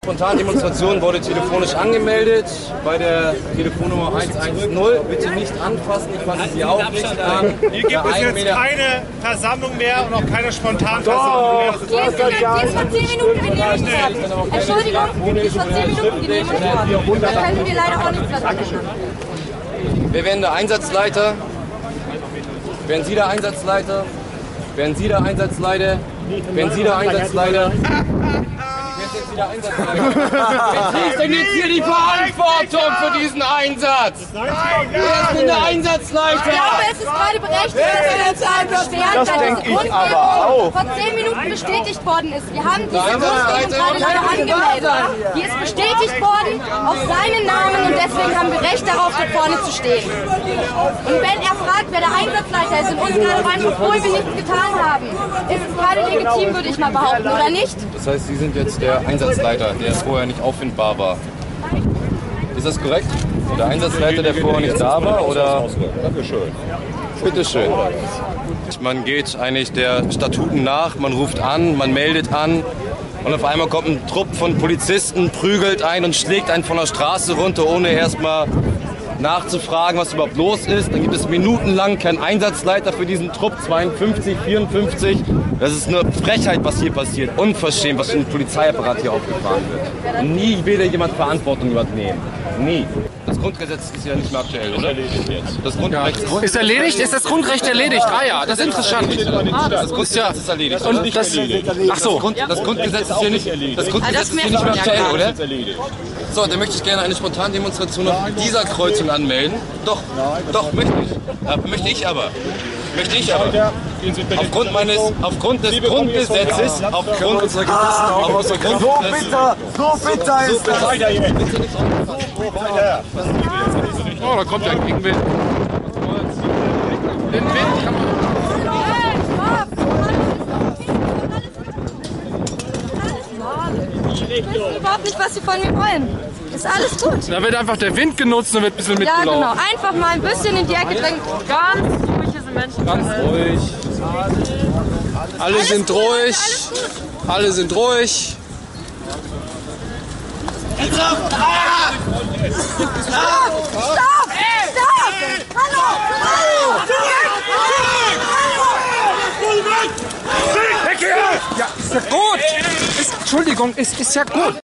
Spontandemonstration wurde telefonisch angemeldet bei der Telefonnummer 110. Bitte nicht anfassen, ich fasse Sie auch nicht an. Hier gibt es jetzt keine Versammlung mehr und auch keine Spontanversammlung mehr. Die ist vor 10 Minuten genehmigt worden. Entschuldigung, die ist vor 10 Minuten genehmigt worden. Da können wir leider auch nichts dran ändern. Wer wäre der Einsatzleiter? Wären Sie der Einsatzleiter? Wären Sie der Einsatzleiter? Wären Sie der Einsatzleiter? Wer ist denn jetzt hier die Verantwortung für diesen Einsatz? Wer ist denn der Einsatzleiter? Ich glaube, es ist gerade berechtigt, dass wir uns beschweren, Das weil denke diese ich aber auch. vor 10 Minuten bestätigt worden ist. Wir haben diese Grundregelung gerade angemeldet. Die ist bestätigt worden auf seinen Namen und deswegen haben wir Recht darauf, dort vorne zu stehen. Und wenn er fragt, wer der Einsatzleiter ist und uns gerade rein, obwohl wir nichts getan haben, ist es gerade legitim, würde ich mal behaupten, oder nicht? Das heißt, Sie sind jetzt der Einsatzleiter, der vorher nicht auffindbar war. Ist das korrekt? Der Einsatzleiter, der vorher nicht da war, oder? Dankeschön. Bitteschön. Man geht eigentlich der Statuten nach, man ruft an, man meldet an und auf einmal kommt ein Trupp von Polizisten, prügelt einen und schlägt einen von der Straße runter, ohne erstmal nachzufragen, was überhaupt los ist. Dann gibt es minutenlang keinen Einsatzleiter für diesen Trupp, 52, 54. Das ist eine Frechheit, was hier passiert. Unverschämt, was für ein Polizeiapparat hier aufgefahren wird. Und nie will jemand Verantwortung übernehmen. Nie. Das Grundgesetz ist ja nicht mehr aktuell, oder? Das Grundrecht Ist erledigt? Ist das Grundrecht erledigt? Ah ja, das ist interessant. Das Grundgesetz ist erledigt. Und das, ach so. Das Grundgesetz ist hier nicht, das Grundgesetz ist hier nicht mehr aktuell, oder? So, dann möchte ich gerne eine Spontandemonstration auf dieser Kreuzung anmelden. Doch, möchte ich. Möchte ich aber. Aufgrund des Grundgesetzes, aufgrund unserer Gesetzes, So bitter ist das. Oh, da kommt ja ein Gegenwind. Den Wind kann man... Ich weiß überhaupt nicht, was Sie von mir wollen. Ist alles gut. Da wird einfach der Wind genutzt und wird ein bisschen Ja, mitgelaufen. genau. Einfach mal ein bisschen in die Ecke drängen. Ganz ruhig, hier sind Menschen. Ganz ruhig. Alle sind ruhig. Alle sind ruhig. Stopp! Hallo! Ja, ist ja gut. Entschuldigung, es ist ja gut.